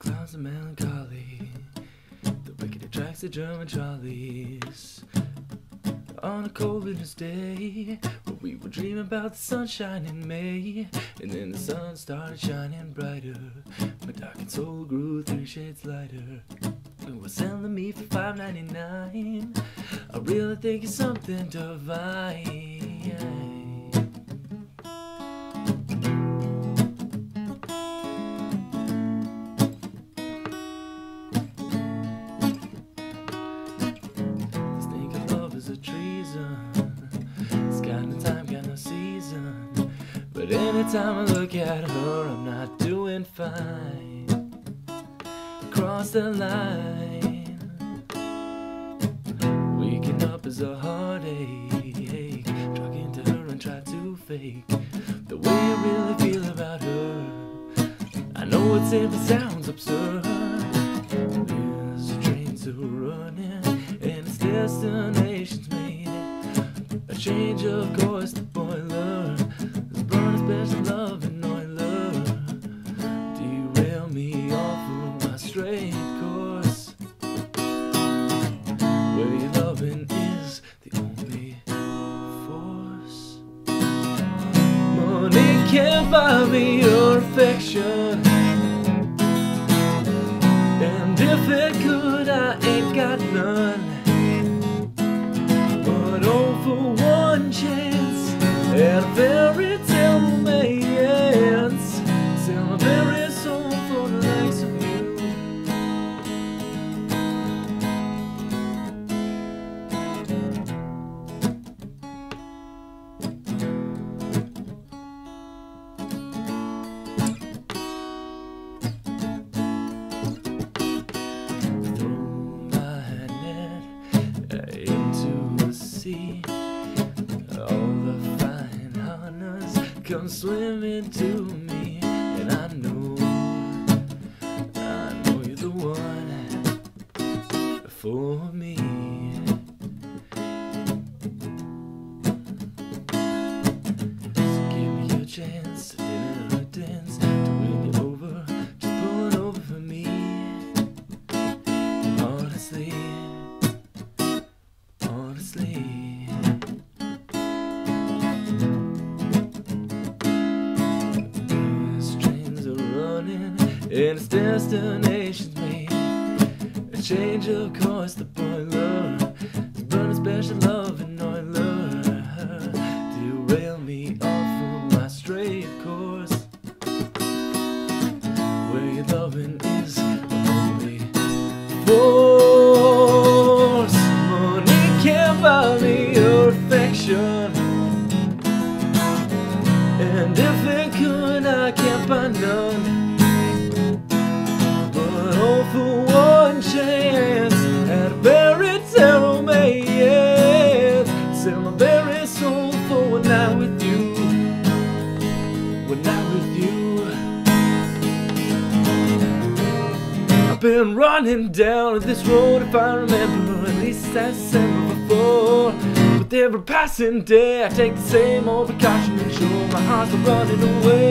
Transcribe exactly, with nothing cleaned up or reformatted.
clouds of melancholy, the wicked attracts the German trollies. On a cold winter's day, when we were dreaming about the sunshine in May, and then the sun started shining brighter, my darkened soul grew three shades lighter. It was selling me for five ninety-nine. I really think it's something divine. A treason. It's got no time, got no season. But anytime I look at her, I'm not doing fine. Across the line, waking up is a heartache. Talking to her and try to fake the way I really feel about her. I know it simply sounds absurd. There's trains are running and its destination's made it. A change of course, the boiler is burning special love and oiler. Derail me off of my straight course, where your loving is the only force. Money can't buy me your affection, and if it could, I ain't got none. But oh, for one chance at a fairy tale romance, sell my very soul for the likes of you. All the fine hunters come swimming to me, and I know, I know you're the one for me. So give me a chance to dinner or dance, to win you over, just pull it over for me. Honestly, honestly, and its destination's made. A change of course, the boiler is burning special love and oiler. Derail me off of my straight course, where your loving is the only force. Money can't buy me your affection, and if it could, I can't buy none. Oh, for one chance at a fairy tale romance, sell my very soul for one night with you, one night with you. I've been running down this road, if I remember, at least that's December before. With every passing day, I take the same old precaution, and sure my heart's running away.